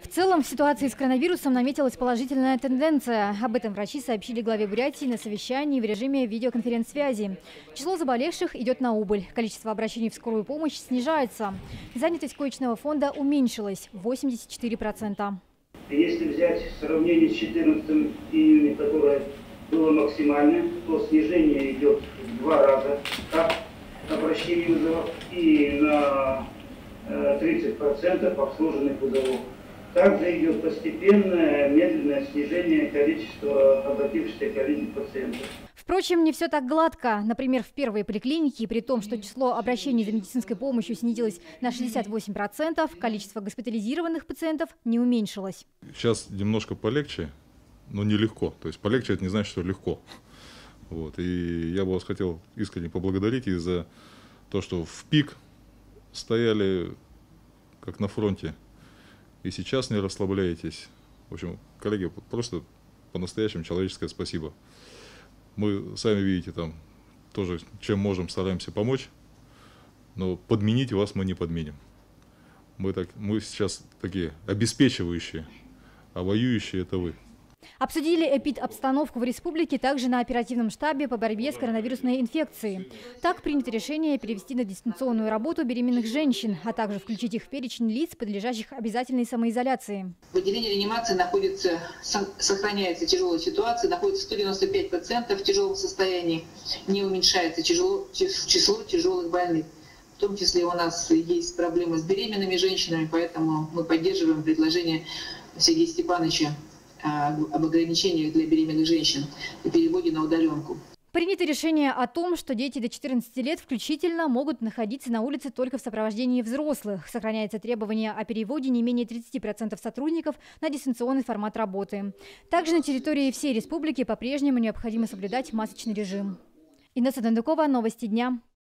В целом, в ситуации с коронавирусом наметилась положительная тенденция. Об этом врачи сообщили главе Бурятии на совещании в режиме видеоконференц-связи. Число заболевших идет на убыль. Количество обращений в скорую помощь снижается. Занятость коечного фонда уменьшилась – 84%. Если взять сравнение с 14 июня, которое было максимальное, то снижение идет в 2 раза как обращение вызовов и на 30% обслуженных вызовов. Также идет постепенное, медленное снижение количества обратившихся к Алине пациентов. Впрочем, не все так гладко. Например, в первой поликлинике, при том, что число обращений за медицинской помощью снизилось на 68%, количество госпитализированных пациентов не уменьшилось. Сейчас немножко полегче, но нелегко. То есть полегче – это не значит, что легко. Вот. И я бы вас хотел искренне поблагодарить и за то, что в пик стояли как на фронте. И сейчас не расслабляетесь. В общем, коллеги, просто по-настоящему человеческое спасибо. Мы, сами видите, там тоже чем можем, стараемся помочь, но подменить вас мы не подменим. Мы сейчас такие обеспечивающие, а воюющие – это вы. Обсудили эпидобстановку в республике также на оперативном штабе по борьбе с коронавирусной инфекцией. Так принято решение перевести на дистанционную работу беременных женщин, а также включить их в перечень лиц, подлежащих обязательной самоизоляции. В отделении реанимации сохраняется тяжелая ситуация, находится 195 пациентов в тяжелом состоянии, не уменьшается число тяжелых больных. В том числе у нас есть проблемы с беременными женщинами, поэтому мы поддерживаем предложение Сергея Степановича об ограничениях для беременных женщин и переводе на удаленку. Принято решение о том, что дети до 14 лет включительно могут находиться на улице только в сопровождении взрослых. Сохраняется требование о переводе не менее 30% сотрудников на дистанционный формат работы. Также на территории всей республики по-прежнему необходимо соблюдать масочный режим. Инесса Дондукова, новости дня.